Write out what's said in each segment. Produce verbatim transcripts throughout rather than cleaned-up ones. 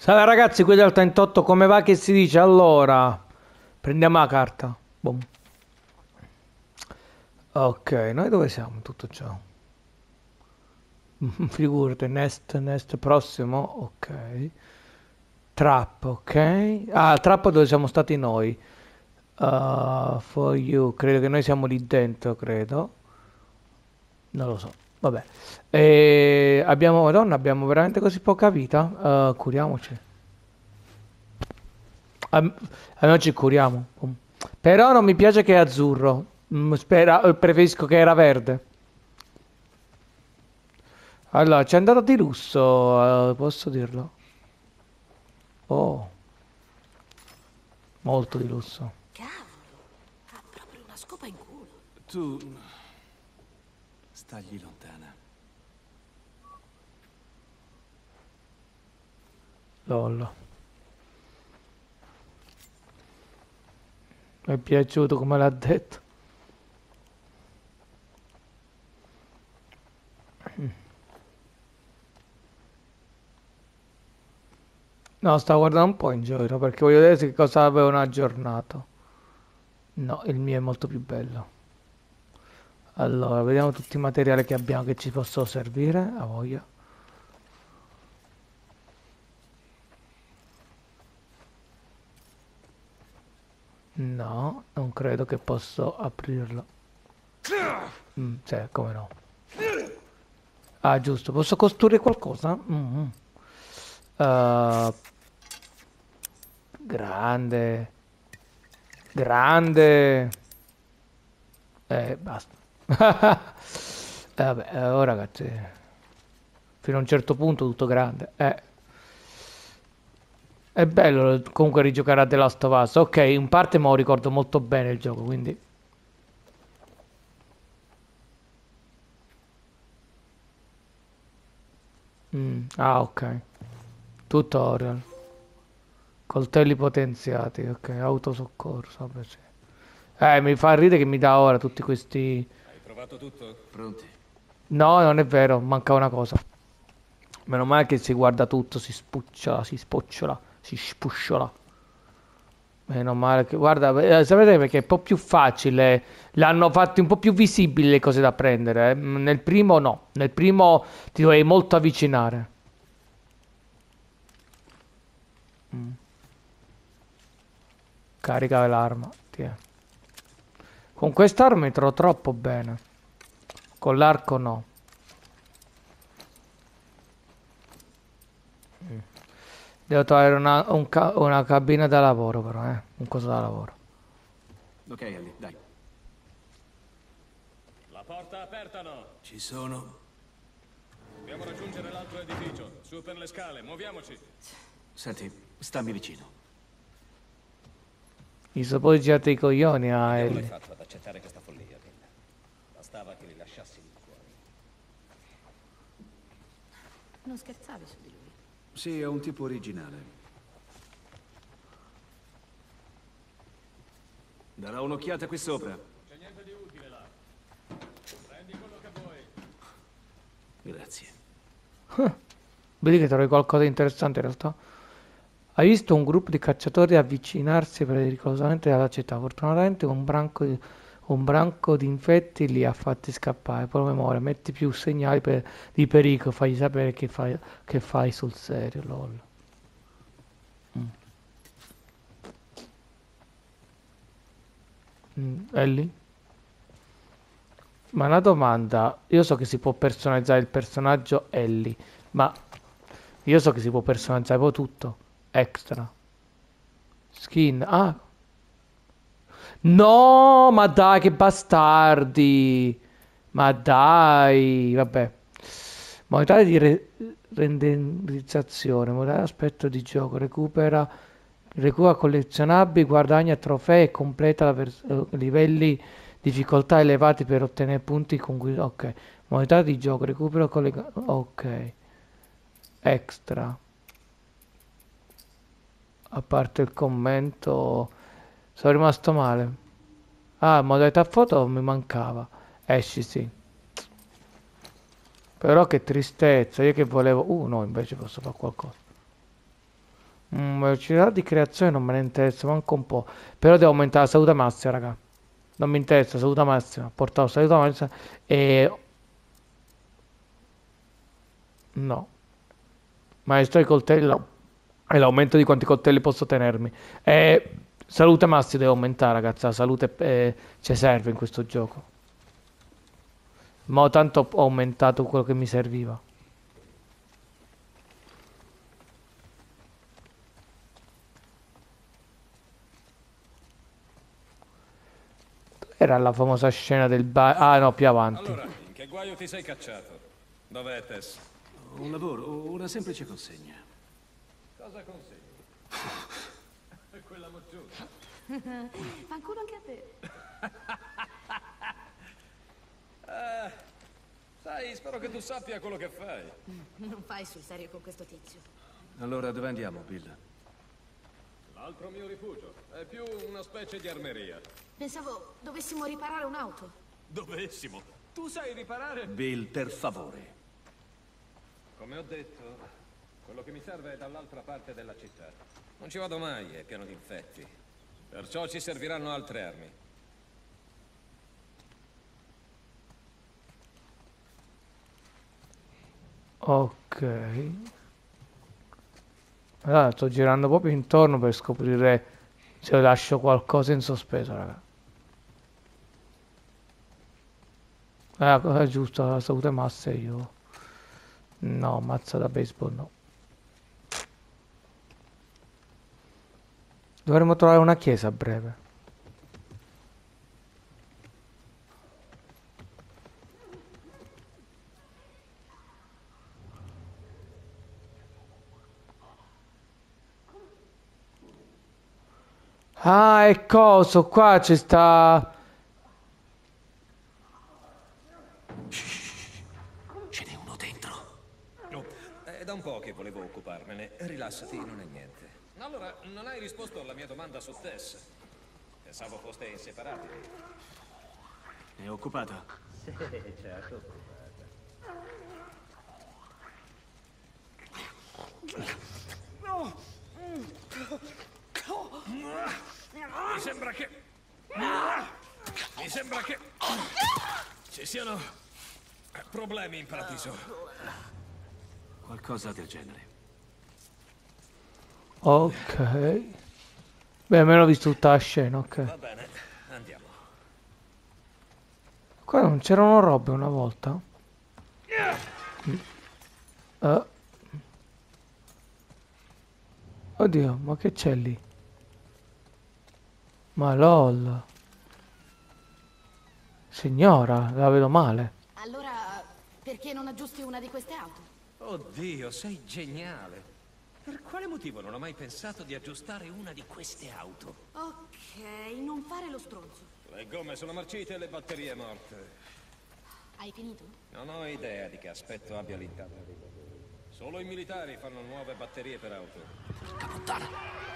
Salve ragazzi, qui del trentotto, come va che si dice? Allora, prendiamo la carta. Boom. Ok, noi dove siamo in tutto ciò? Figurati, next, next, prossimo, ok. Trap, ok. Ah, trap dove siamo stati noi. Uh, for you, credo che noi siamo lì dentro, credo. Non lo so, vabbè. E abbiamo, madonna, abbiamo veramente così poca vita? Uh, curiamoci. Am- Almeno ci curiamo. Boom. Però non mi piace che è azzurro. Mm, spera- eh, preferisco che era verde. Allora, c'è andato di lusso, eh, posso dirlo. Oh, molto di lusso. Cavolo, ha proprio una scopa in culo. Tu... stagli lontana. Lol. Mi è piaciuto come l'ha detto. No, stavo guardando un po' in giro perché voglio vedere che cosa avevano aggiornato. No, il mio è molto più bello. Allora, vediamo tutti i materiali che abbiamo che ci possono servire. A voglia. No, non credo che posso aprirlo. Mm, cioè, come no? Ah, giusto, posso costruire qualcosa? Mm. Uh, grande. Grande. Eh, basta. Eh, vabbè, eh, oh, ragazzi. Fino a un certo punto tutto grande. Eh. È bello comunque rigiocare a The Last of Us. Ok, in parte me lo ricordo molto bene il gioco, quindi... Mm, ah, ok. Tutorial. Coltelli potenziati, ok. Autosoccorso, vabbè, sì. Eh, mi fa ridere che mi dà ora tutti questi... Hai provato tutto? Pronti? No, non è vero, manca una cosa. Meno male che si guarda tutto, si spucciola, si spocciola, si spusciola. Meno male che... Guarda, eh, sapete perché è un po' più facile. L'hanno fatti un po' più visibili le cose da prendere. eh. Nel primo no. Nel primo ti dovevi molto avvicinare. Mm. Carica l'arma. Tiè. Con quest'arma mi trovo troppo bene. Con l'arco no. Mm. Devo trovare una, un ca- una cabina da lavoro però, eh. Un coso da lavoro. Ok, Ellie, dai. La porta aperta no? Ci sono. Dobbiamo raggiungere l'altro edificio. Su per le scale, muoviamoci. Senti, stammi vicino. Mi sono poi girati i coglioni a Che l'hai Ellie. fatto ad accettare questa follia, Bill? Bastava che li lasciassi lì fuori. Non scherzavi su di lui. Sì, è un tipo originale. Darò un'occhiata qui sopra. Non c'è niente di utile là. Prendi quello che vuoi. Grazie. Vedi che trovi qualcosa di interessante in realtà. Hai visto un gruppo di cacciatori avvicinarsi pericolosamente dalla città. Fortunatamente un branco di, un branco di infetti li ha fatti scappare. Poi memoria, metti più segnali per- di pericolo, fagli sapere che fai, che fai sul serio, lol. Mm. Mm, Ellie? Ma una domanda, io so che si può personalizzare il personaggio Ellie, ma io so che si può personalizzare poi tutto. Extra. Skin. Ah. No, ma dai, che bastardi. Ma dai, vabbè. Modalità di re- renderizzazione, modalità aspetto di gioco, recupera, recupera collezionabili, guadagna trofei e completa la vers- eh, livelli difficoltà elevati per ottenere punti con cui... Ok. Modalità di gioco, recupero collega... Ok. Extra. A parte il commento, sono rimasto male. Ah, modalità foto mi mancava. Esci, sì. Però che tristezza, io che volevo... Uh, no, invece posso fare qualcosa. Mm, velocità di creazione non me ne interessa manco un po'. Però devo aumentare la salute massima, raga. Non mi interessa, salute massima. Portavo salute massima e... No. Maestro i coltelli... no. E l'aumento di quanti coltelli posso tenermi. E... Salute massima devo aumentare, ragazzi. La salute eh, ci serve in questo gioco. Ma tanto ho aumentato quello che mi serviva. Era la famosa scena del bar. Ah no, più avanti. Allora, in che guaio ti sei cacciato? Dov'è Tess? Un lavoro, una semplice consegna. Cosa consegni? Quella mozzuna. Fanculo anche a te. Eh, sai, spero che tu sappia quello che fai. Non fai sul serio con questo tizio. Allora, dove andiamo, Bill? L'altro mio rifugio è più una specie di armeria. Pensavo dovessimo riparare un'auto. Dovessimo. Tu sai riparare? Bill, per favore. Come ho detto, quello che mi serve è dall'altra parte della città. Non ci vado mai, è pieno di infetti. Perciò ci serviranno altre armi. Ok. Allora, sto girando proprio intorno per scoprire se lascio qualcosa in sospeso, raga. Ah, cosa è giusto, la salute massa e io. No, mazza da baseball no. Dovremmo trovare una chiesa a breve. Ah, e coso, qua ci sta... Ce n'è uno dentro. No, è da un po' che volevo occuparmene. Rilassati, non è niente. Allora, non hai risposto alla mia domanda su Tess. Pensavo foste inseparabili. È occupata? Sì, certo. Mi sembra che... Mi sembra che... Ci siano... problemi in paradiso. Qualcosa del genere. Ok. Beh, almeno ho visto tutta la scena, ok. Va bene, andiamo. Qua non c'erano robe una volta? Uh. Oddio, ma che c'è lì? Ma lol. Signora, la vedo male. Allora, perché non aggiusti una di queste auto? Oddio, sei geniale. Per quale motivo non ho mai pensato di aggiustare una di queste auto? Ok, non fare lo stronzo. Le gomme sono marcite e le batterie morte. Hai finito? Non ho idea di che aspetto abbia l'interno. Solo i militari fanno nuove batterie per auto. Porca puttana.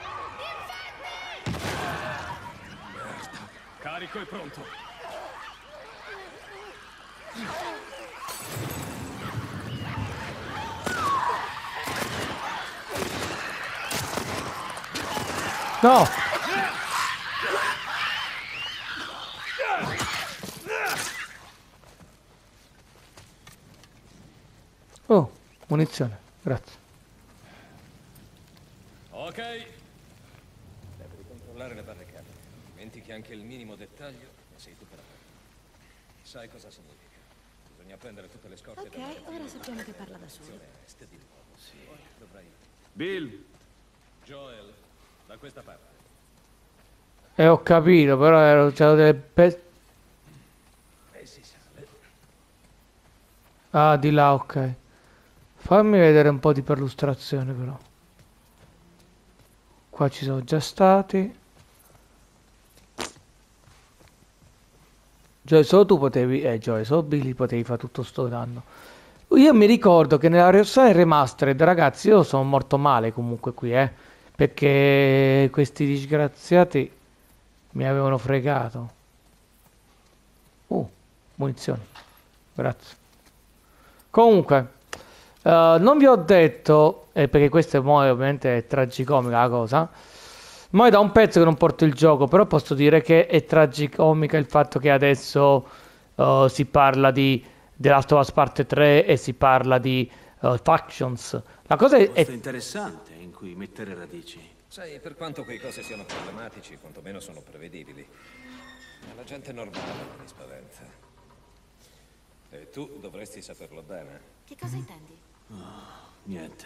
Merda. Carico e pronto. No! Oh, munizione, grazie. Ok. Devi controllare le barricate. Dimentichi anche il minimo dettaglio e sei tu per me. Sai cosa significa? Bisogna prendere tutte le scorte. Ok, ora sappiamo che parla da solo. Est di nuovo. Sì. Poi dovrai... Bill, Joel, da questa parte. E ho capito, però ero, c'erano delle pe... E si sale. Ah, di là, ok. Fammi vedere un po' di perlustrazione, però. Qua ci sono già stati. Joy, solo tu potevi... Eh, Joy, solo Billy potevi fare tutto sto danno. Io mi ricordo che nella versione remastered, ragazzi, io sono morto male comunque qui, eh. Perché questi disgraziati mi avevano fregato. Uh, munizioni. Grazie. Comunque, Uh, non vi ho detto, eh, perché questo è mo ovviamente è tragicomica la cosa, ma è da un pezzo che non porto il gioco, però posso dire che è tragicomica il fatto che adesso uh, si parla di The Last of Us Parte tre e si parla di uh, Factions. La cosa è, Posto è- interessante in cui mettere radici. Sai, per quanto quei cose siano problematici, quantomeno sono prevedibili. Ma la gente normale non mi spaventa. E tu dovresti saperlo bene. Che cosa intendi? Niente.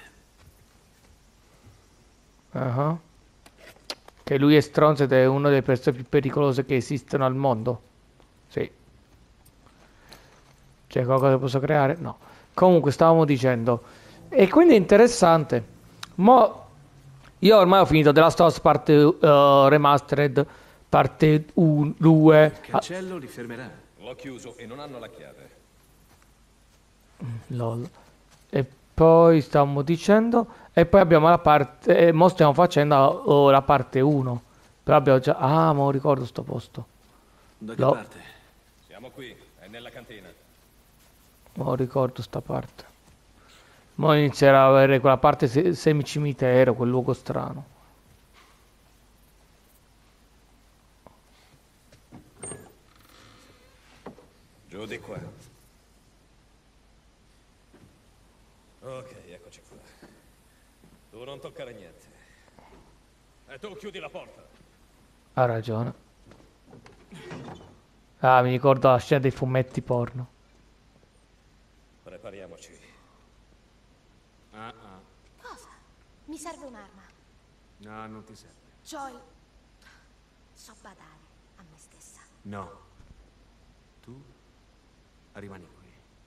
uh-huh, che lui è stronzo ed è una delle persone più pericolose che esistono al mondo. Sì. C'è qualcosa che posso creare? No. Comunque stavamo dicendo. E quindi è interessante. Mo io ormai ho finito The Last of Us parte uh, Remastered, parte due. Il cancello li fermerà. L'ho chiuso e non hanno la chiave. Lol. E poi stavamo dicendo. E poi abbiamo la parte. E mo stiamo facendo oh, la parte uno. Però abbiamo già. Ah, ma ricordo sto posto. Da che No. parte? Siamo qui, è nella cantina. Mo ricordo sta parte. Mo inizierà a avere quella parte se- semicimitero, quel luogo strano. Giù di qua. Ok, eccoci qua. Tu non toccare niente. E tu chiudi la porta. Ha ragione. Ah, mi ricordo la scena dei fumetti porno. Prepariamoci. Ah, ah. Cosa? Mi serve un'arma. No, non ti serve. Joel. So badare a me stessa. No. Tu rimani qui.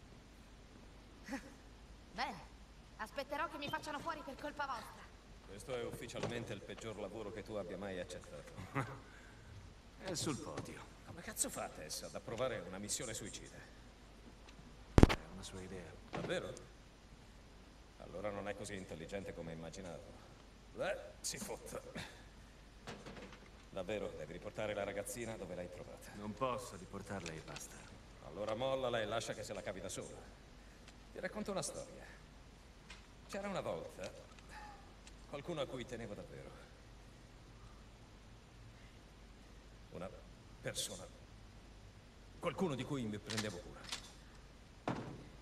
Bene. Aspetterò che mi facciano fuori per colpa vostra. Questo è ufficialmente il peggior lavoro che tu abbia mai accettato. È sul podio. Come cazzo fa Tess ad approvare una missione suicida? È una sua idea. Davvero? Allora non è così intelligente come immaginavo. Beh, si fotta. Davvero, devi riportare la ragazzina dove l'hai trovata. Non posso riportarla e basta. Allora mollala e lascia che se la cavi da sola. Ti racconto una storia. C'era una volta qualcuno a cui tenevo davvero. Una persona. Qualcuno di cui mi prendevo cura.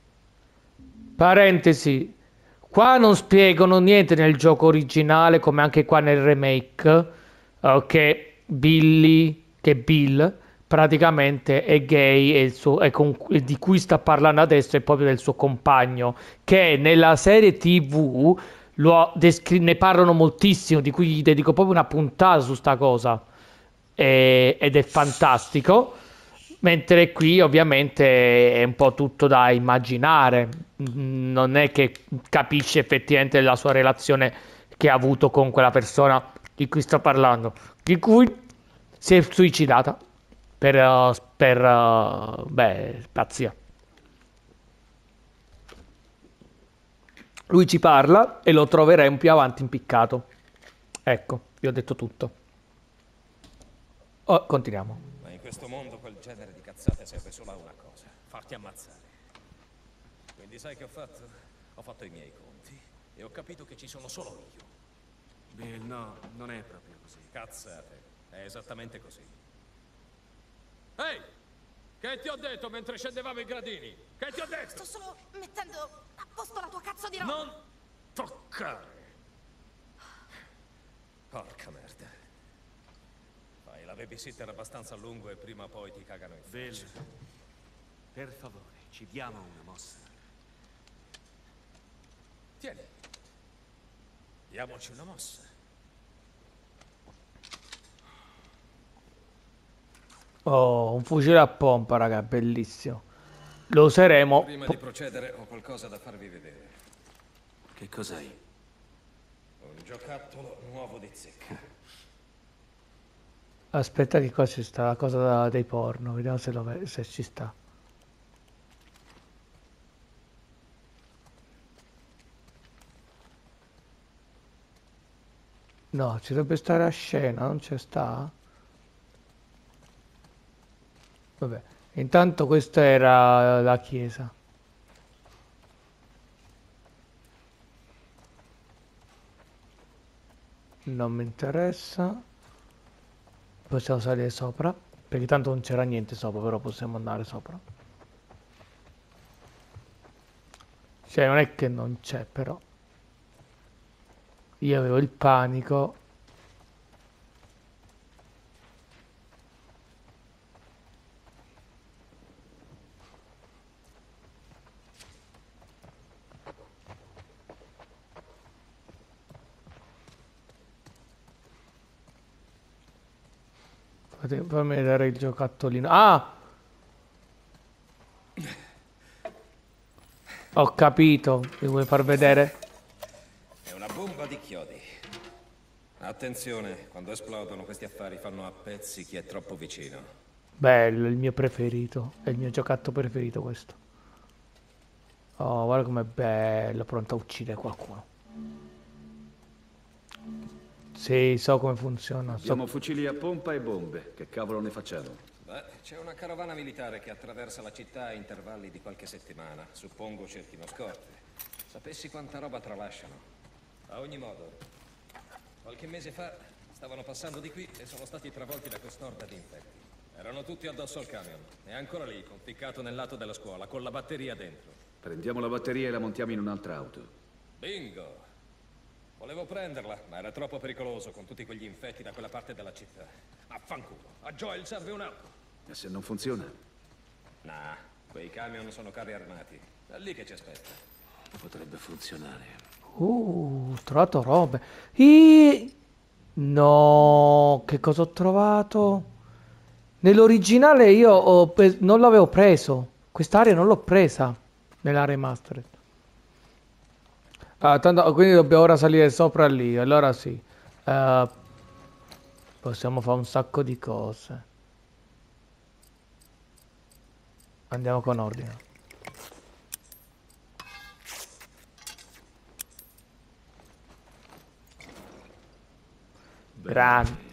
Parentesi. Qua non spiegano niente nel gioco originale, come anche qua nel remake, eh, che Billy, che Bill, praticamente è gay e, il suo, e con- e di cui sta parlando adesso è proprio del suo compagno, che nella serie T V lo descri- ne parlano moltissimo, di cui gli dedico proprio una puntata su sta cosa. E- ed è fantastico. Mentre qui ovviamente è un po' tutto da immaginare, Mm, non è che capisce effettivamente la sua relazione che ha avuto con quella persona di cui sto parlando, di cui si è suicidata per, eh, per eh, beh, pazzia. Lui ci parla e lo troveremo più avanti impiccato. Ecco, vi ho detto tutto. Oh, continuiamo. Ma in questo mondo quel genere di cazzate serve solo a una cosa: farti ammazzare. Quindi sai che ho fatto? Ho fatto i miei conti e ho capito che ci sono solo io. Bill, no, non è proprio così. Cazzate, è esattamente così. Ehi! Che ti ho detto mentre scendevamo i gradini? Che ti ho detto? Sto solo mettendo a posto la tua cazzo di roba. Non toccare! Porca merda. Fai la babysitter abbastanza a lungo e prima o poi ti cagano in Bill, faccia. per favore, ci diamo una mossa. Tieni. Diamoci una mossa. Oh, un fucile a pompa, raga, bellissimo. Lo useremo. Prima di procedere ho qualcosa da farvi vedere. Che cos'hai? Un giocattolo nuovo di zecca. Aspetta che qua ci sta la cosa da- dei porno, vediamo se, lo ve- se ci sta. No, ci dovrebbe stare a scena, non c'è sta? Vabbè, intanto questa era la chiesa. non mi interessa. Possiamo salire sopra, perché tanto non c'era niente sopra, però possiamo andare sopra. Cioè, non è che non c'è, però. Io avevo il panico. Fate- Fammi vedere il giocattolino. Ah! Ho capito. Mi vuoi far vedere? È una bomba di chiodi. Attenzione, quando esplodono questi affari fanno a pezzi chi è troppo vicino. Bello, il mio preferito. È il mio giocattolo preferito questo. Oh, guarda com'è bello, pronto a uccidere qualcuno. Sì, so come funziona. So... Abbiamo fucili a pompa e bombe. Che cavolo ne facciamo? Beh, c'è una carovana militare che attraversa la città a intervalli di qualche settimana. Suppongo cerchino scorte. Sapessi quanta roba tralasciano. A ogni modo, qualche mese fa stavano passando di qui e sono stati travolti da quest'orda di infetti. Erano tutti addosso al camion. È ancora lì, conficcato nel lato della scuola, con la batteria dentro. Prendiamo la batteria e la montiamo in un'altra auto. Bingo! Volevo prenderla, ma era troppo pericoloso con tutti quegli infetti da quella parte della città. Affanculo, a Joel serve un'auto. E se non funziona? Nah, quei camion sono carri armati. È lì che ci aspetta. Potrebbe funzionare. Uh, ho trovato robe. I... No, che cosa ho trovato? Nell'originale io ho pe- non l'avevo preso. Quest'area non l'ho presa nella remastered. Ah, tanto, quindi dobbiamo ora salire sopra lì. Allora sì. Eh, possiamo fare un sacco di cose. Andiamo con ordine. Grande.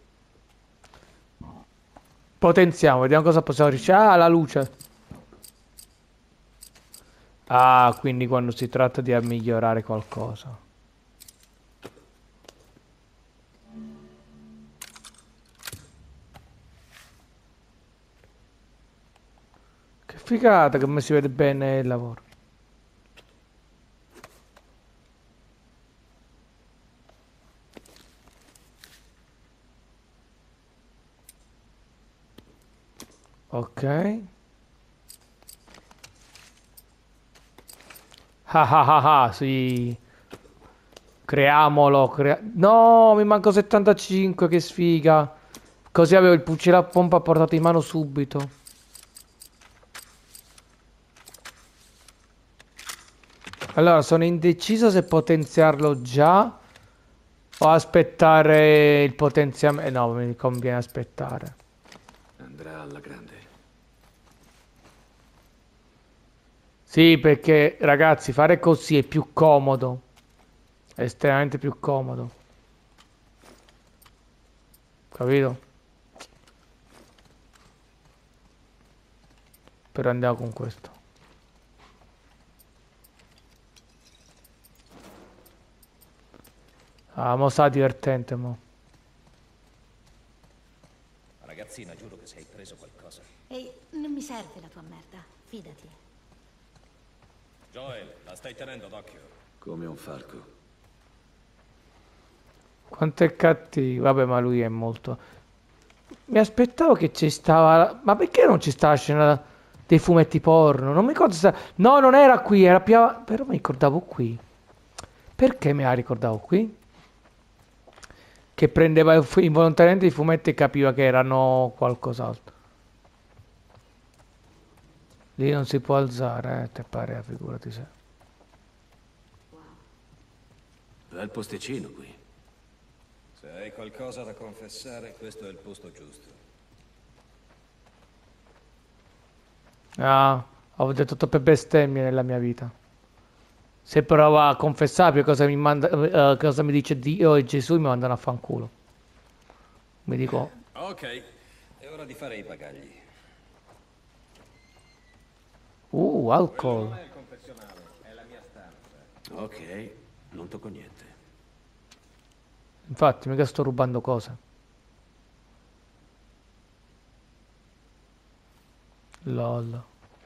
Potenziamo, vediamo cosa possiamo riuscire. Ah, la luce. Ah, quindi quando si tratta di migliorare qualcosa. Che figata, come si vede bene il lavoro. Ok. Ah ah ah ah, sì. Creiamolo. Crea... No, mi manco settantacinque, che sfiga. Così avevo il fucile a pompa portato in mano subito. Allora, sono indeciso se potenziarlo già o aspettare il potenziamento. Eh, no, mi conviene aspettare. Andrà alla grande. Sì, perché ragazzi, fare così è più comodo. È estremamente più comodo. Capito? Però andiamo con questo. Ah, mo sa divertente, mo. Ragazzina, giuro che sei preso qualcosa. Ehi, non mi serve la tua merda, fidati. Joel, la stai tenendo d'occhio. Come un falco. Quanto è cattivo. Vabbè, ma lui è molto... Mi aspettavo che ci stava... Ma perché non ci sta la scena dei fumetti porno? Non mi ricordo se... No, non era qui, era più... av- Però mi ricordavo qui. Perché me la ricordavo qui? Che prendeva fu- involontariamente i fumetti e capiva che erano qualcos'altro. Lì non si può alzare, eh, te pare, figurati se. Bel posticino qui. Se hai qualcosa da confessare, questo è il posto giusto. Ah, ho detto troppe bestemmie nella mia vita. Se provo a confessare cosa mi manda, eh, cosa mi dice Dio e Gesù, mi mandano a fanculo. Mi dico, Ok, è ora di fare i bagagli. uh, alcol. Non è il confessionale, è la mia stanza. Ok, non tocco niente. Infatti, mica sto rubando cose. Lol.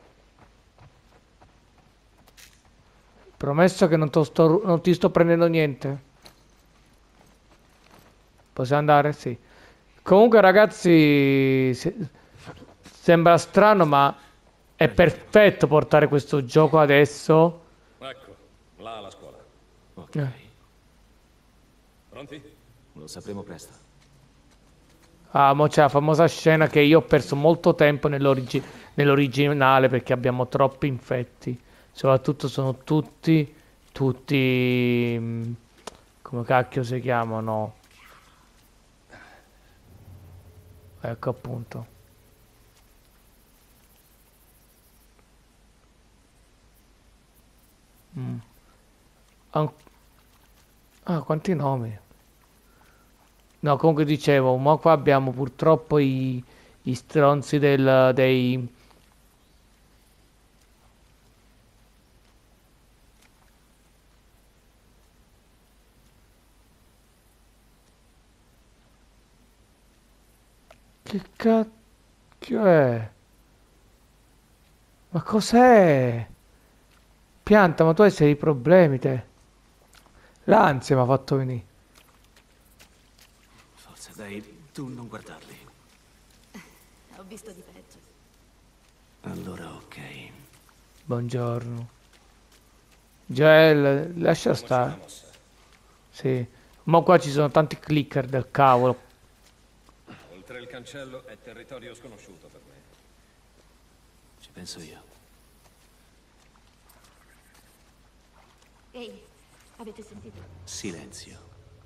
Promesso che non, to sto, ru- non ti sto prendendo niente. Possiamo andare? Sì. Comunque, ragazzi, se- sembra strano, ma è perfetto portare questo gioco adesso. Ecco, là la scuola. Ok, Eh. Pronti? lo sapremo presto. Ah, mo c'è la famosa scena che io ho perso molto tempo nell'origi- nell'originale perché abbiamo troppi infetti. Soprattutto sono tutti, tutti, mm, come cacchio si chiamano? Ecco appunto. Mm. An- Ah, quanti nomi? No, comunque dicevo, ma qua abbiamo purtroppo i, i stronzi del, dei... Che cacchio è? Ma cos'è? Pianta, ma tu hai dei problemi, te. L'ansia mi ha fatto venire. Forza, dai, tu non guardarli. Ho visto di peggio. Allora, ok. Buongiorno. Gel, lascia Facciamoci una stare. mossa. Sì. Ma qua ci sono tanti clicker del cavolo. Oltre il cancello è territorio sconosciuto per me. Ci penso io. Ehi, avete sentito? Silenzio.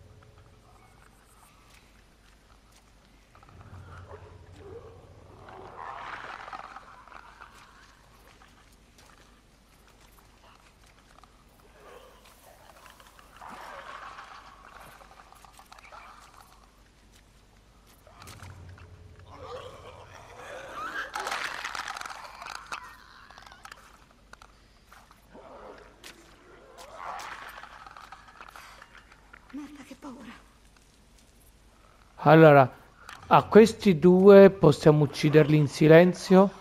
Merda, che paura. Allora, a questi due possiamo ucciderli in silenzio.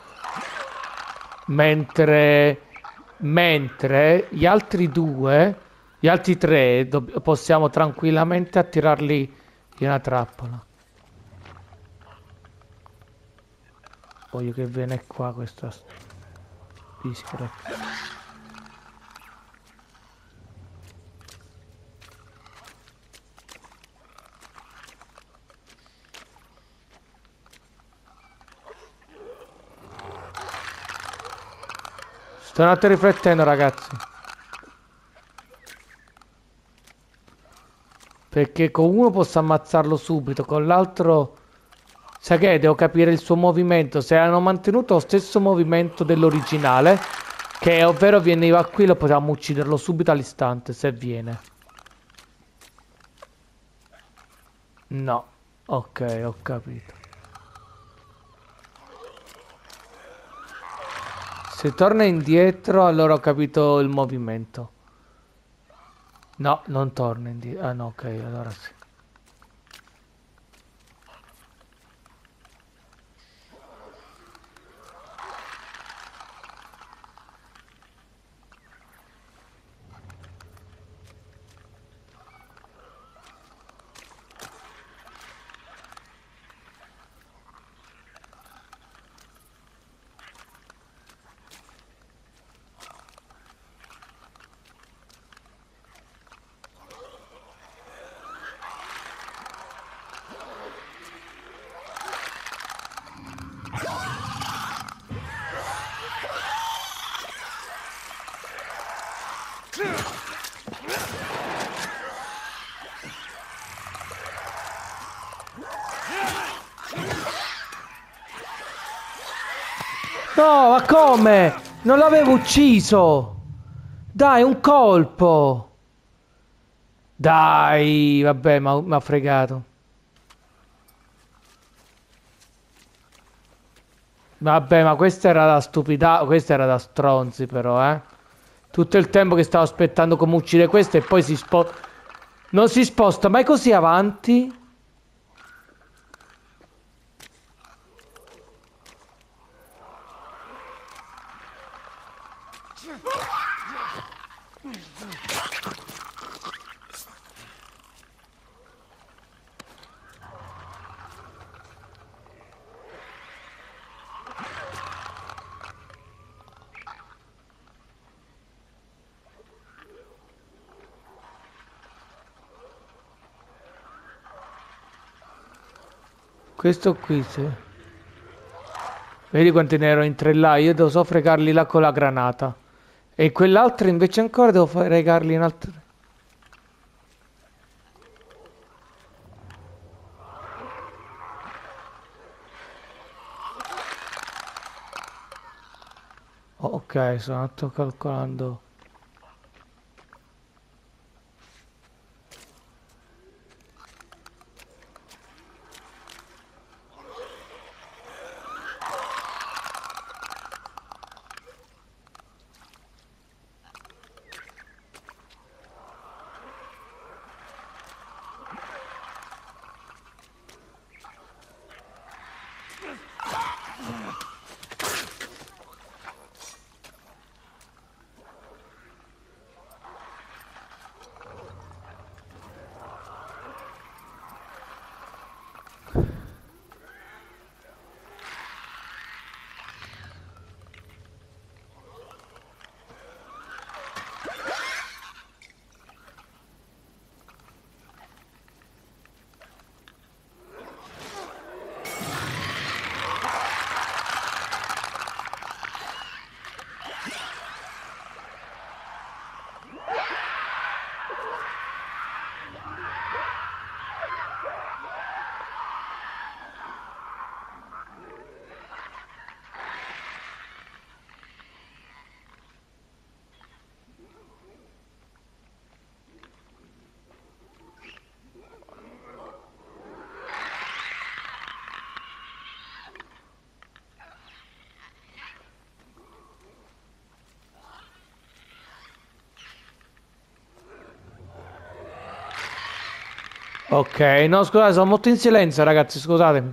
Mentre, mentre gli altri due, gli altri tre, dobb- possiamo tranquillamente attirarli in una trappola. Voglio che viene qua questa s- discreta. Sto un attimo riflettendo, ragazzi. Perché con uno posso ammazzarlo subito, con l'altro... Sai che devo capire il suo movimento. Se hanno mantenuto lo stesso movimento dell'originale, che ovvero veniva qui, lo potevamo ucciderlo subito all'istante, se viene. No. Ok, ho capito. Se torna indietro, allora ho capito il movimento. No, non torna indietro. Ah no, ok, allora sì. No, ma come? Non l'avevo ucciso! Dai, un colpo! Dai, vabbè, ma mi ha fregato. Vabbè, ma questa era da stupida, questa era da stronzi però, eh. Tutto il tempo che stavo aspettando come uccidere questo e poi si spo... Non si sposta mai così avanti. Questo qui, sì. Vedi quanti ne ero in tre là? Io devo solo fregarli là con la granata. E quell'altro invece ancora devo fregarli in altro. Ok, sono sto calcolando. Ok, no, scusate, sono molto in silenzio, ragazzi, scusatemi.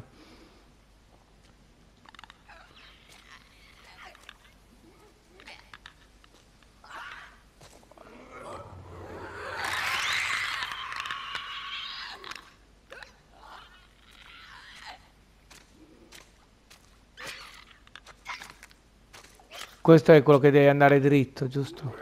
Questo è quello che deve andare dritto, giusto?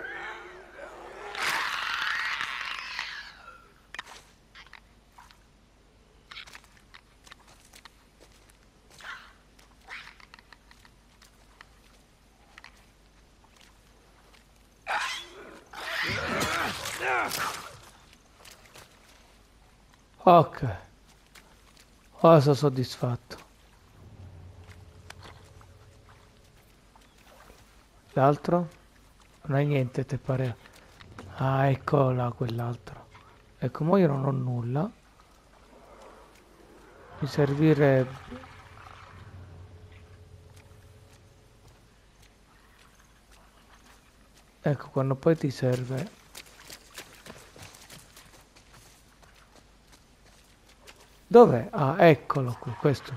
Ok, ora sono soddisfatto. L'altro? Non hai niente, te pare? Ah, ecco là quell'altro. Ecco, mo io non ho nulla. Mi servirebbe... Ecco, quando poi ti serve... Dov'è? Ah, eccolo qui, questo.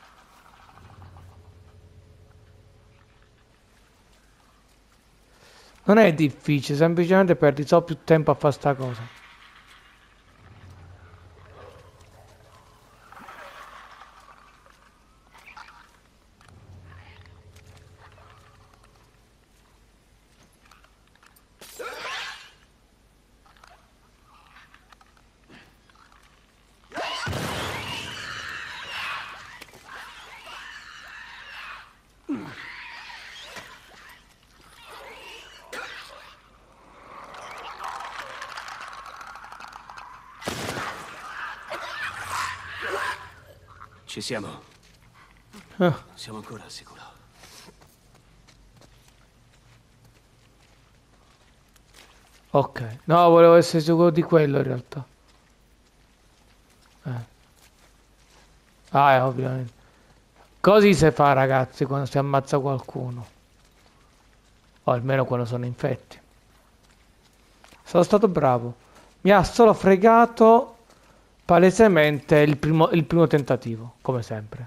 Non è difficile, semplicemente perdi solo più tempo a fare sta cosa. Ci siamo. Ah, Siamo ancora al sicuro. ok, no, volevo essere sicuro di quello in realtà. Eh. Ah, è ovviamente. Così si fa, ragazzi, quando si ammazza qualcuno. O almeno quando sono infetti. Sono stato bravo. Mi ha solo fregato palesemente il primo, il primo tentativo, come sempre.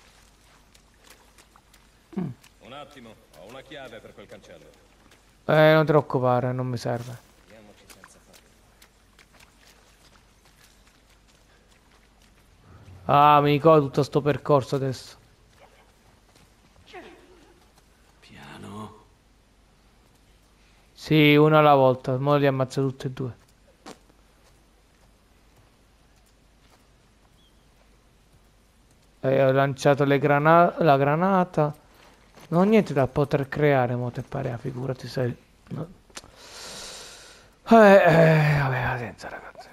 Mm. Un attimo, ho una chiave per quel cancello. Eh, non ti preoccupare, non mi serve. Andiamoci senza farlo. Ah, mi ricordo tutto sto percorso adesso. Piano. Sì, uno alla volta, ora li ammazzo tutti e due. E ho lanciato le grana- la granata. Non ho niente da poter creare, mo te pare, figurati se... no. Eh, eh, vabbè, pazienza, ragazzi.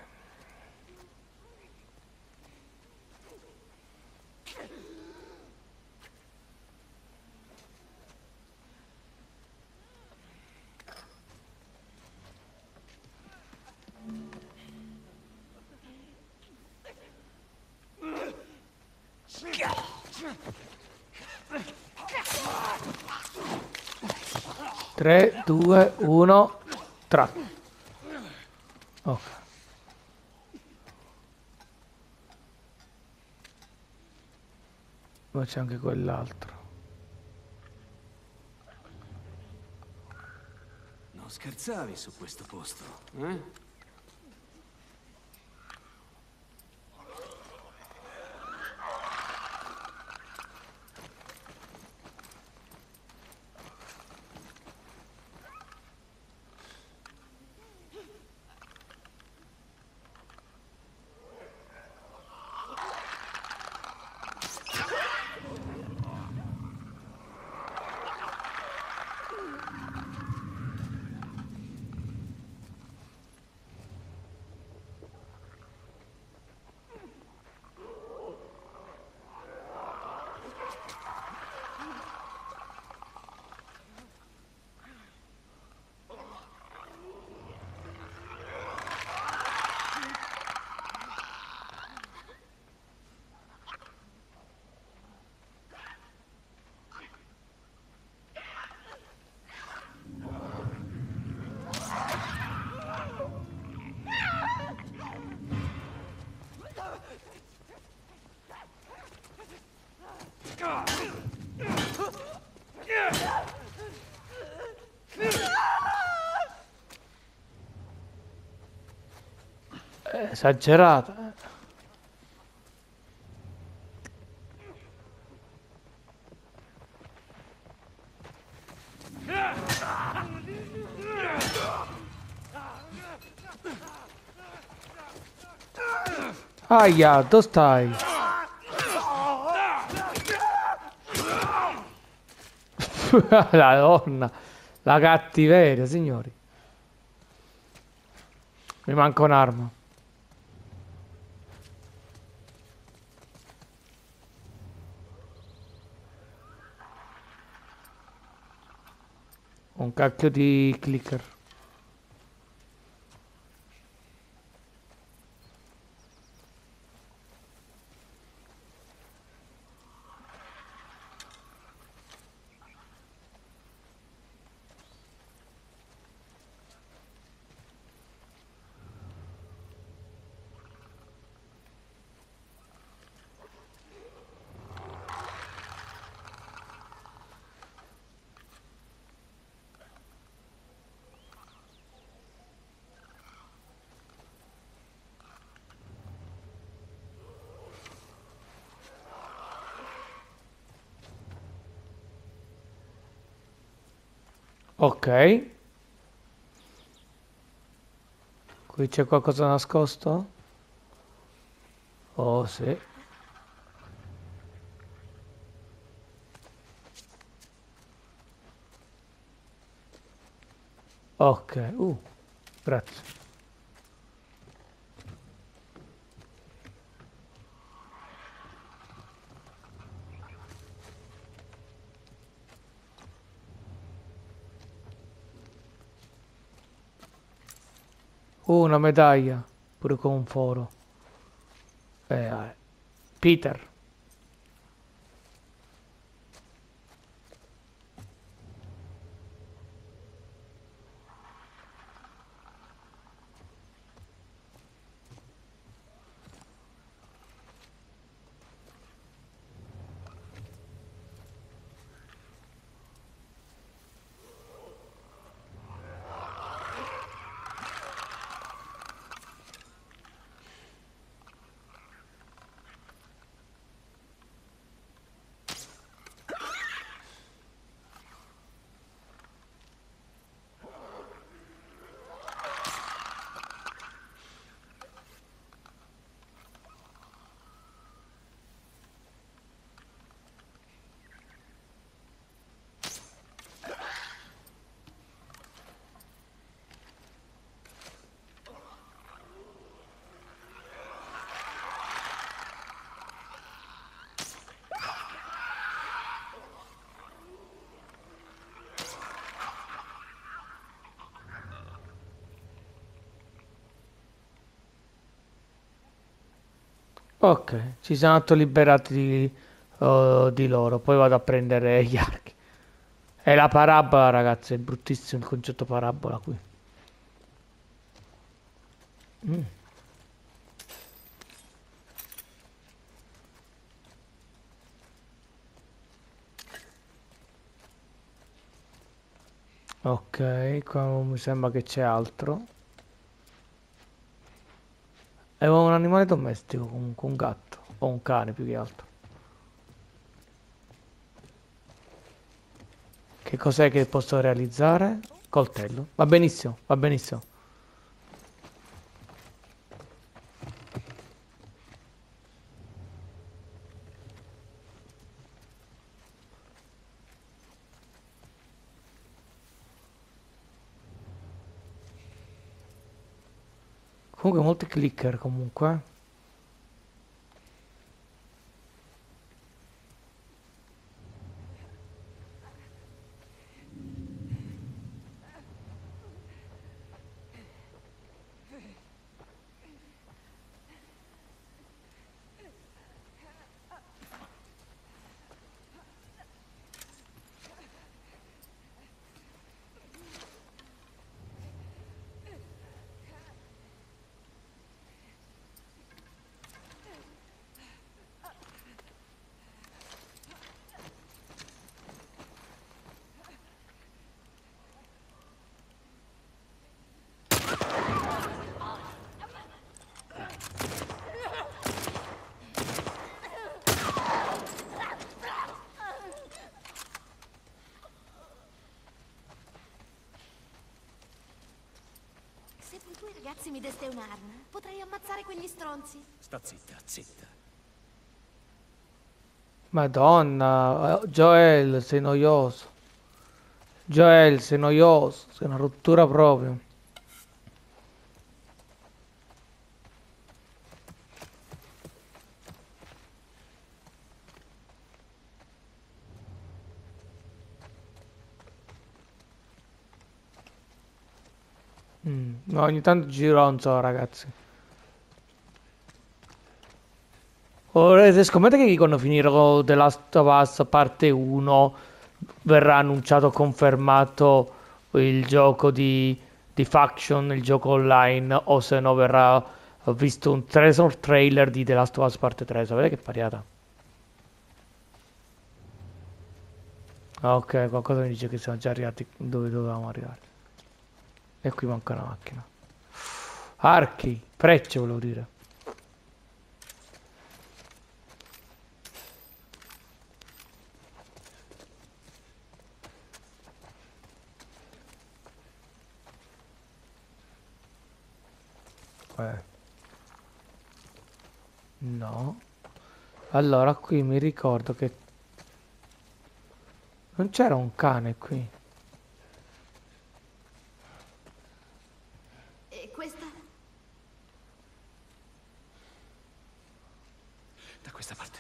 tre, due, uno, tra. Ok. Ma c'è anche quell'altro. Non scherzavi su questo posto, eh? È esagerata. eh. Aia, dove stai? La donna, la cattiveria, signori. Mi manca un'arma. Un cacchio di clicker. Ok. Qui c'è qualcosa nascosto? Oh, sì. Ok. Uh, grazie. Uh, una medaglia. Pure con un foro. Eh, eh. Peter. Ok, ci siamo autoliberati di, oh, di loro. Poi vado a prendere gli archi. È la parabola, ragazzi. È bruttissimo il concetto parabola qui. Mm. Ok, qua non mi sembra che c'è altro. È un animale domestico, comunque un gatto. O un cane più che altro. Che cos'è che posso realizzare? Coltello. Va benissimo, va benissimo. Comunque molti clicker comunque. Se voi due ragazzi mi deste un'arma, potrei ammazzare quegli stronzi. Sta zitta, zitta. Madonna, eh, Joel, sei noioso. Joel, sei noioso. Sei una rottura proprio. Mm, no, ogni tanto gironzo, ragazzi. Ora, scommetto che quando finirò The Last of Us parte uno verrà annunciato, confermato il gioco di, di Faction, il gioco online, o se no verrà ho visto un teaser trailer di The Last of Us parte tre. Sapete che pariata? Ah, ok, qualcosa mi dice che siamo già arrivati dove dovevamo arrivare. E qui manca una macchina. Archi, frecce volevo dire. Eh. No. Allora qui mi ricordo che non c'era un cane qui. E questa? Da questa parte.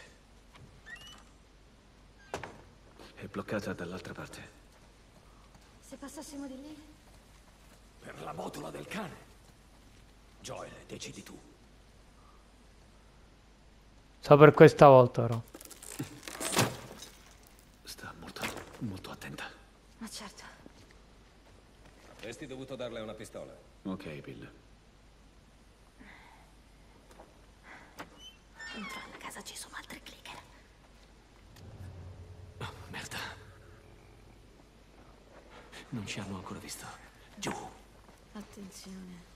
È bloccata dall'altra parte. Se passassimo di lì? Per la botola del cane. Joel, decidi tu. So per questa volta però. Sta molto, molto attenta. Ma certo. Avresti dovuto darle una pistola. Ok, Bill. Dentro alla casa ci sono altri clicker. Oh, merda. Non ci hanno ancora visto. Giù. Attenzione.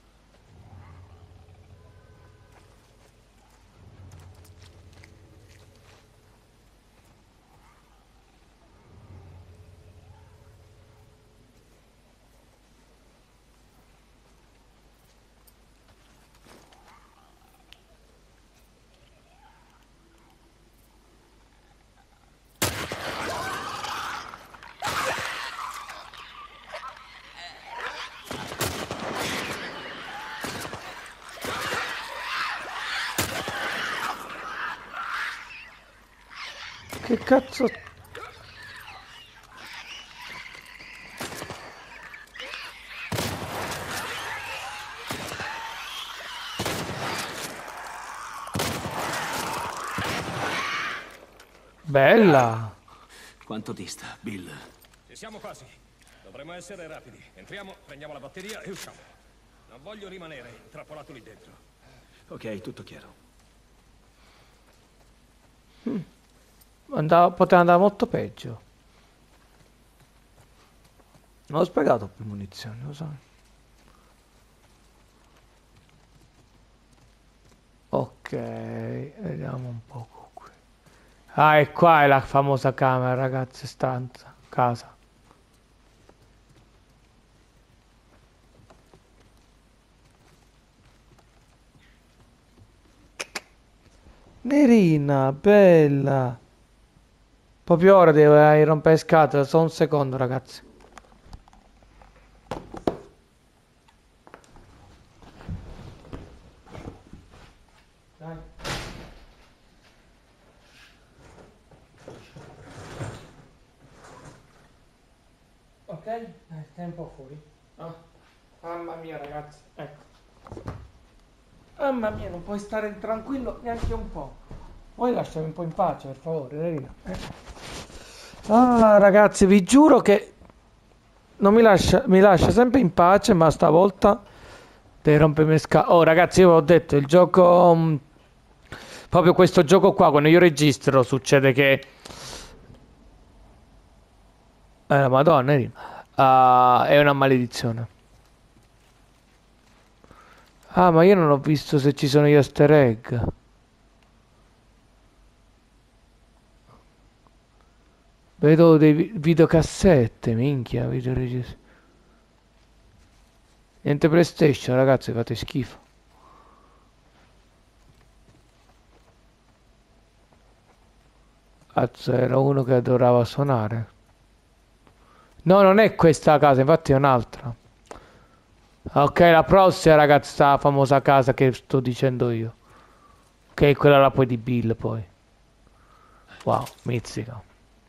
Che cazzo? Bella. Quanto dista, Bill? Ci siamo quasi. Dovremmo essere rapidi. Entriamo, prendiamo la batteria e usciamo. Non voglio rimanere intrappolato lì dentro. Ok, tutto chiaro. Andava, poteva andare molto peggio. Non ho sprecato più munizioni, lo sai. Ok, vediamo un po' qui. Ah, e qua è la famosa camera, ragazzi, stanza, casa. Nerina, bella. Proprio ora devo eh, rompere scatola, solo un secondo, ragazzi. Dai. Ok, eh, stai un po' fuori. Ah, mamma mia, ragazzi, ecco. Mamma mia, non puoi stare tranquillo neanche un po'. Vuoi lasciami un po' in pace, per favore, Nerina? Eh. Ah, ragazzi, vi giuro che non mi lascia, mi lascia sempre in pace, ma stavolta deve rompermi le scatole. Oh, ragazzi, io vi ho detto, il gioco... mh, proprio questo gioco qua, quando io registro, succede che... Eh, Madonna, Nerina. Ah, è una maledizione. Ah, ma io non ho visto se ci sono gli easter egg. Vedo dei vi- videocassette, minchia, videoregistro. Niente PlayStation, ragazzi, fate schifo. Cazzo, era uno che adorava suonare. No, non è questa casa, infatti è un'altra. Ok, la prossima, ragazzi, sta famosa casa che sto dicendo io. Ok, quella là poi di Bill, poi. Wow, mizzica.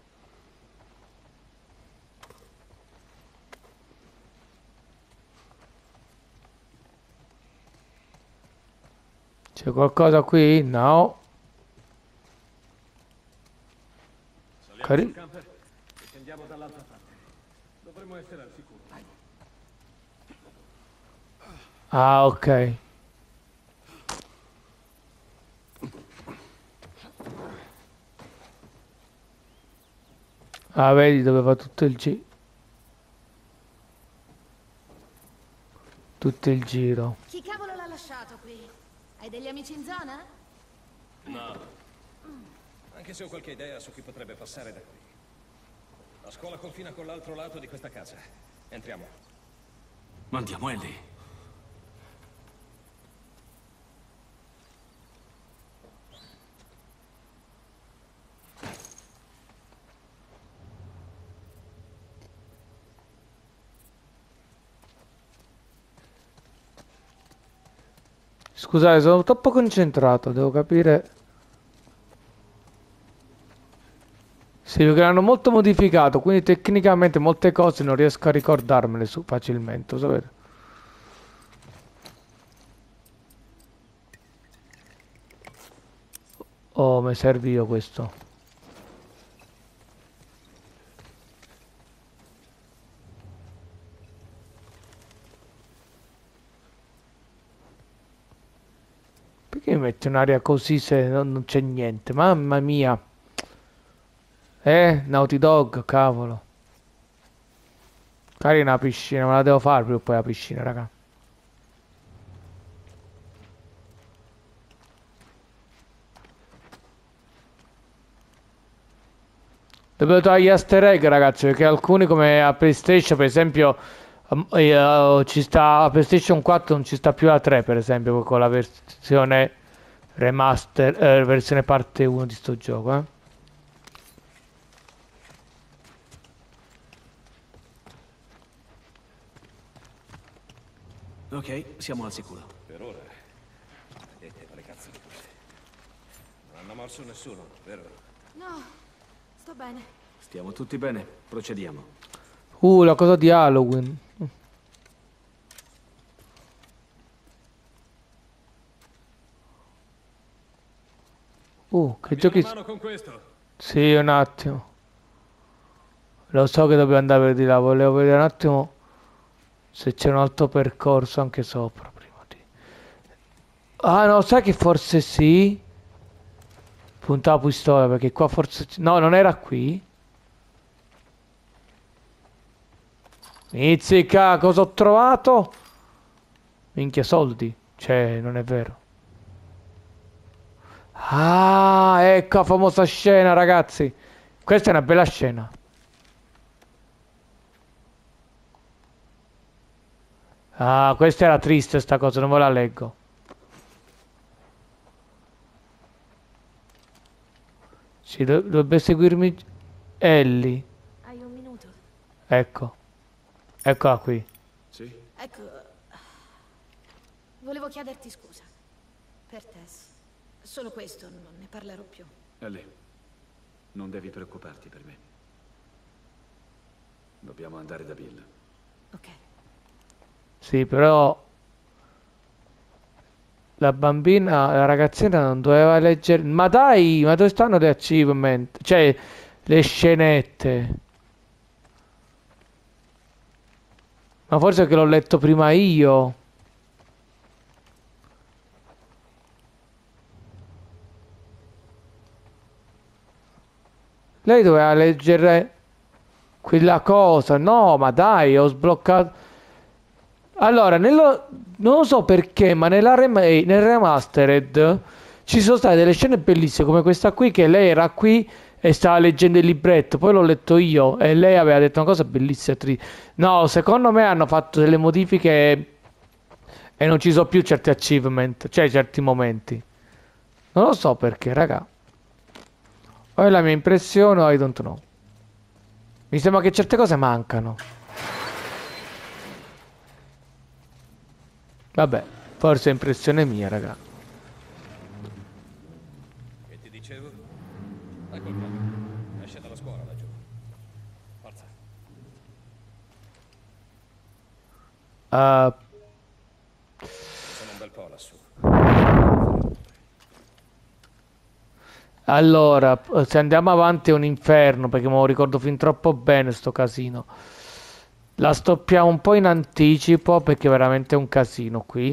C'è qualcosa qui? No. Saliamo Cari- sul camper e scendiamo dall'altra parte. Dovremmo essere al sicuro. Ah, ok. Ah, vedi dove va tutto il gi- tutto il giro. Chi cavolo l'ha lasciato qui? Hai degli amici in zona? No. Anche se ho qualche idea su chi potrebbe passare da qui. La scuola confina con l'altro lato di questa casa. Entriamo. Mandiamo Ellie. Scusate, sono troppo concentrato, devo capire. Sì, perché l'hanno molto modificato, quindi tecnicamente molte cose non riesco a ricordarmele su facilmente, lo sapete? Oh, mi serve io questo. Perché mi metti un'aria così se non, non c'è niente? Mamma mia. Eh, Naughty Dog, cavolo. Carina la piscina, me la devo fare prima o poi la piscina, raga. Dobbiamo togliere gli easter egg, ragazzi, perché alcuni come a PlayStation, per esempio, um, eh, ci sta a PlayStation quattro non ci sta più la tre, per esempio, con la versione remaster, eh, versione parte uno di sto gioco, eh. Ok, siamo al sicuro. Per ora. Vedete quale cazzo di cose. Non hanno morso nessuno, vero? No, sto bene. Stiamo tutti bene. Procediamo. Uh, la cosa di Halloween. Uh, che Dammi giochi... una mano con questo. Sì, un attimo. Lo so che dobbiamo andare di là, volevo vedere un attimo se c'è un altro percorso anche sopra prima di... Ah no, sai che forse sì? Punta la pistola perché qua forse... c- No, non era qui. Mizzica, cosa ho trovato? Minchia, soldi. Cioè, non è vero. Ah, ecco la famosa scena, ragazzi. Questa è una bella scena. Ah, questa era triste sta cosa, non ve la leggo. Sì, do- dovrebbe seguirmi Ellie. Hai un minuto? Ecco, eccola qui. Sì? Ecco, volevo chiederti scusa. Per Tess. Solo questo, non ne parlerò più. Ellie, non devi preoccuparti per me. Dobbiamo andare da Bill. Ok. Sì, però la bambina, la ragazzina non doveva leggere... Ma dai, ma dove stanno le achievement? Cioè, le scenette. Ma forse che l'ho letto prima io. Lei doveva leggere quella cosa. No, ma dai, ho sbloccato. Allora, nello... non lo so perché, ma nella rema- nel remastered ci sono state delle scene bellissime come questa qui, che lei era qui e stava leggendo il libretto, poi l'ho letto io e lei aveva detto una cosa bellissima. tri- No, secondo me hanno fatto delle modifiche e non ci sono più certi achievement, cioè certi momenti. Non lo so perché, raga. O è la mia impressione o I don't know. Mi sembra che certe cose mancano. Vabbè, forse è impressione mia, raga. Che ti dicevo? Ecco il cane. Esce dalla scuola laggiù. Forza. Uh, Sono un bel po' lassù. allora, se andiamo avanti è un inferno, perché me lo ricordo fin troppo bene sto casino. La stoppiamo un po' in anticipo, perché è veramente un casino qui.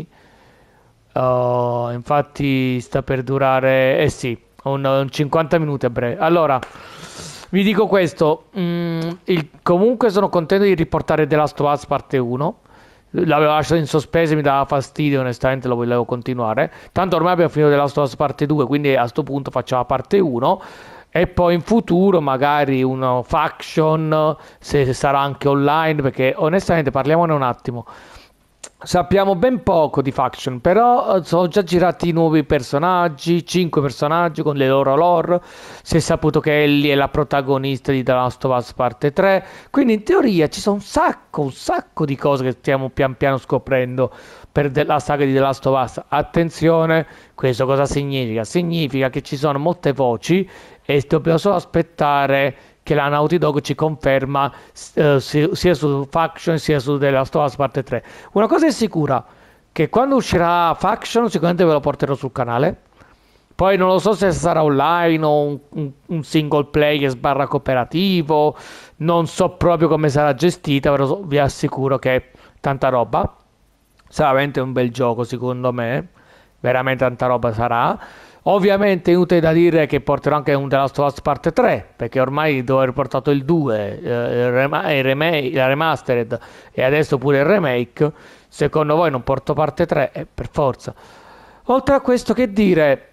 Uh, infatti sta per durare... Eh sì, un, un cinquanta minuti a breve. Allora, vi dico questo. mm, il- comunque sono contento di riportare The Last of Us parte uno. L'avevo lasciato in sospeso, mi dava fastidio, onestamente lo volevo continuare. Tanto ormai abbiamo finito The Last of Us parte due, quindi a sto punto facciamo la parte uno. E poi in futuro magari uno faction, se sarà anche online, perché onestamente parliamone un attimo. Sappiamo ben poco di Faction, però eh, sono già girati nuovi personaggi, cinque personaggi con le loro lore. Si è saputo che Ellie è la protagonista di The Last of Us parte tre. Quindi in teoria ci sono un sacco, un sacco di cose che stiamo pian piano scoprendo per de- la saga di The Last of Us. Attenzione, questo cosa significa? Significa che ci sono molte voci e dobbiamo solo aspettare che la Naughty Dog ci conferma eh, si- sia su Faction sia su The Last of Us parte tre. Una cosa è sicura, che quando uscirà Faction sicuramente ve lo porterò sul canale. Poi non lo so se sarà online o un, un- un single player sbarra cooperativo, non so proprio come sarà gestita, però so- vi assicuro che è tanta roba. Sarà veramente un bel gioco secondo me, veramente tanta roba sarà. Ovviamente è inutile da dire che porterò anche un The Last of Us parte tre, perché ormai devo aver portato il due, eh, il, rema- il remake, la remastered e adesso pure il remake. Secondo voi non porto parte tre? Eh, per forza. Oltre a questo, che dire,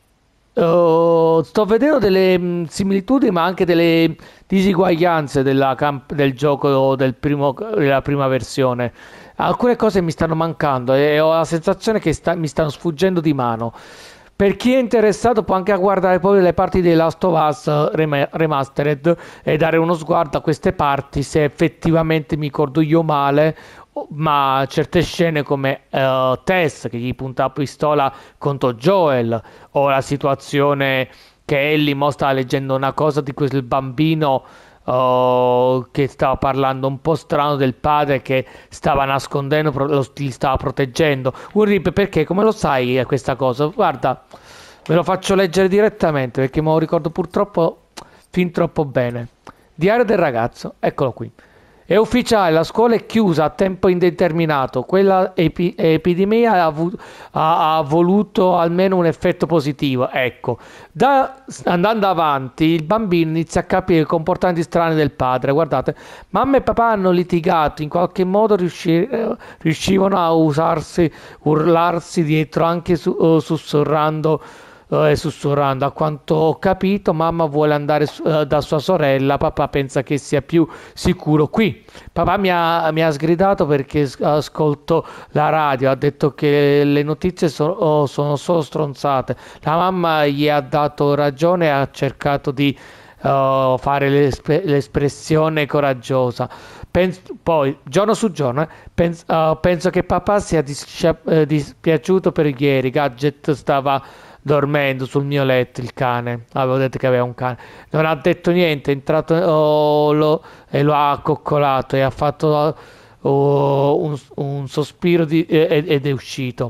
eh, sto vedendo delle mh, similitudini, ma anche delle disuguaglianze della camp- del gioco del primo- della prima versione. Alcune cose mi stanno mancando e ho la sensazione che sta- mi stanno sfuggendo di mano. Per chi è interessato può anche guardare poi le parti di Last of Us eh, rema- Remastered e dare uno sguardo a queste parti se effettivamente mi ricordo io male, o- ma certe scene come eh, Tess che gli punta la pistola contro Joel o la situazione che Ellie mo stava leggendo una cosa di quel bambino oh, che stava parlando un po' strano del padre che stava nascondendo, pro- lo, li stava proteggendo. Un rip perché, come lo sai eh, questa cosa? Guarda, ve lo faccio leggere direttamente perché me lo ricordo purtroppo fin troppo bene. Diario del ragazzo, eccolo qui. È ufficiale, la scuola è chiusa a tempo indeterminato. Quella epi- epidemia ha, avu- ha- ha voluto almeno un effetto positivo. Ecco, da, andando avanti, il bambino inizia a capire i comportamenti strani del padre. Guardate, mamma e papà hanno litigato, in qualche modo riusci- eh, riuscivano a usarsi, urlarsi dietro, anche su- eh, sussurrando. eh, sussurrando. A quanto ho capito, mamma vuole andare su- eh, da sua sorella, papà pensa che sia più sicuro qui. Papà mi ha, mi ha sgridato perché s- ascolto la radio, ha detto che le notizie so- oh, sono solo stronzate. La mamma gli ha dato ragione e ha cercato di oh, fare l'esp- l'espressione coraggiosa. Pens- poi, giorno su giorno, eh, pens- oh, penso che papà sia discia- eh, dispiaciuto per ieri. Gadget stava dormendo sul mio letto, il cane. Avevo detto che aveva un cane. Non ha detto niente, è entrato oh, lo- e lo ha coccolato e ha fatto oh, un, un sospiro di- e- ed è uscito.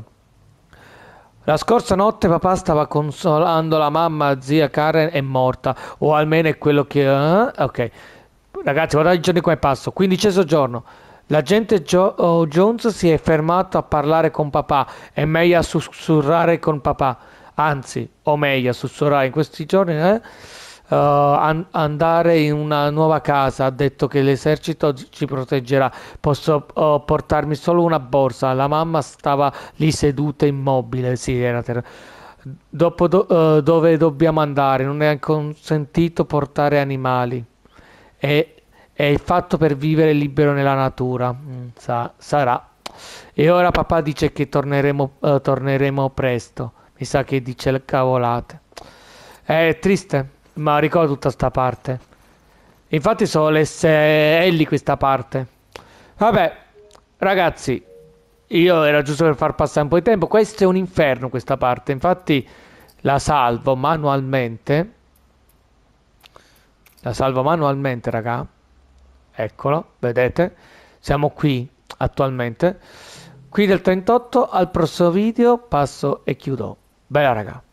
La scorsa notte papà stava consolando la mamma, zia Karen è morta, o almeno è quello che... eh? Ok, ragazzi, guardate i giorni come passo. Quindicesimo giorno. L'agente Jo- oh, Jones si è fermato a parlare con papà. È meglio sussurrare con papà. Anzi, o meglio, sussurrare in questi giorni, eh? Uh, an- andare in una nuova casa. Ha detto che l'esercito ci proteggerà. Posso uh, portarmi solo una borsa. La mamma stava lì seduta immobile. Sì, era ter- Dopo do- uh, dove dobbiamo andare? Non è consentito portare animali. È, è il fatto per vivere libero nella natura. Mm, sa- sarà. E ora papà dice che torneremo, uh, torneremo presto. Mi sa che dice le cavolate. È triste, ma ricordo tutta sta parte. Infatti solo lesse Ellie questa parte. Vabbè, ragazzi, io era giusto per far passare un po' di tempo. Questo è un inferno questa parte. Infatti la salvo manualmente. La salvo manualmente, raga. Eccolo, vedete? Siamo qui attualmente. Qui del trentotto, al prossimo video passo e chiudo. Bella raga.